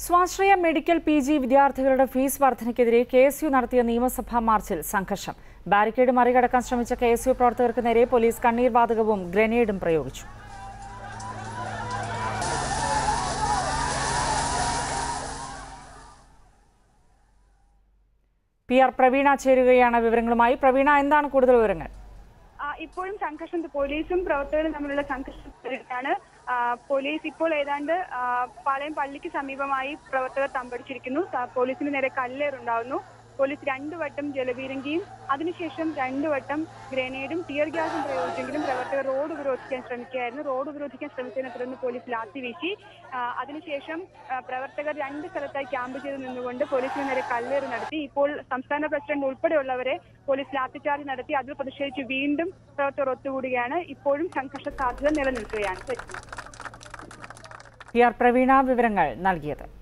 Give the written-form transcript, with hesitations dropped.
സ്വാശ്രയ medical PG വിദ്യാർത്ഥികളുടെ fees വർധനയ്ക്കെതിരെ KSU നടത്തിയ നിയമസഭാ മാർച്ചിൽ സംഘർഷം. ബാരിക്കേഡ് മറികടക്കാൻ ശ്രമിച്ച KSU പ്രവർത്തകർക്ക് നേരെ പോലീസ് കണ്ണീർ വാതകവും ഗ്രനേഡും പ്രയോഗിച്ചു. PR പ്രവീണ ചേരുകയാണ് വിവരങ്ങളുമായി. പ്രവീണ, എന്താണ് കൂടുതൽ വിവരങ്ങൾ? ഇപ്പോഴും സംഘർഷം, പോലീസും പ്രവർത്തകരും തമ്മിലുള്ള സംഘർഷത്തിലാണ്. പോലീസ് ഇപ്പോൾ ഏതാണ്ട് പാളയം പള്ളിക്ക് സമീപമായി പ്രവർത്തകർ തമ്പടിച്ചിരിക്കുന്നു. പോലീസിന് നേരെ കല്ലേറുണ്ടാവുന്നു. പോലീസ് 2 വട്ടം ജലപീരങ്കിയും അതിനുശേഷം 2 വട്ടം ഗ്രനേഡും ടിയർ ഗ്യാസും പ്രയോഗിച്ചെങ്കിലും പ്രവർത്തകർ റോഡ് ഉപരോധിക്കാൻ ശ്രമിക്കുകയായിരുന്നു. റോഡ് ഉപരോധിക്കാൻ ശ്രമിച്ചതിനെ തുടർന്ന് പോലീസ് ലാത്തി വീശി. അതിനുശേഷം പ്രവർത്തകർ 2 സ്ഥലത്തായി ക്യാമ്പ് ചെയ്ത് നിന്നുകൊണ്ട് പോലീസിന് നേരെ കല്ലേറ് നടത്തി. ഇപ്പോൾ സംസ്ഥാന പ്രസിഡന്റ് ഉൾപ്പെടെയുള്ളവരെ പോലീസ് ലാത്തിചാർജ് നടത്തി. അതിൽ പ്രതിഷേധിച്ച് വീണ്ടും പ്രവർത്തകർ ഒത്തുകൂടുകയാണ്. ഇപ്പോഴും സംഘർഷ സാധ്യത നിലനിൽക്കുകയാണ്. PR പ്രവീണ വിവരങ്ങൾ നൽകിയത്.